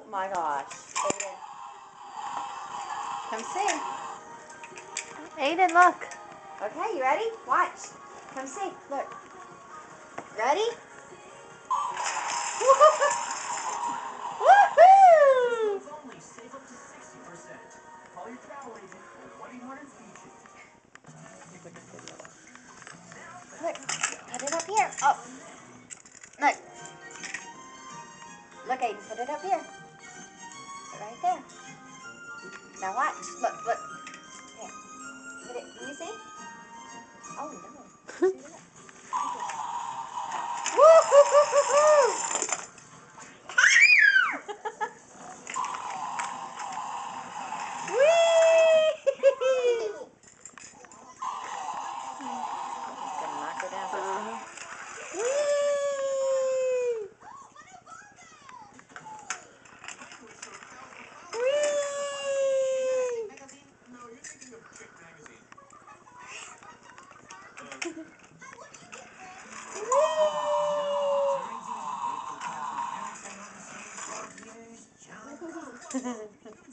my gosh. Aiden. Come see. Aiden, look. Okay, you ready? Watch. Come see. Look. Ready? Woohoo! Look, put it up here. Oh, look. Look, Aiden, put it up here. Put it right there. Now watch. Look, look. Here. Put it. Can you see? Oh, no. See that? Woo-hoo-hoo-hoo-hoo! Whee! Gonna knock her down. Whee! Whee!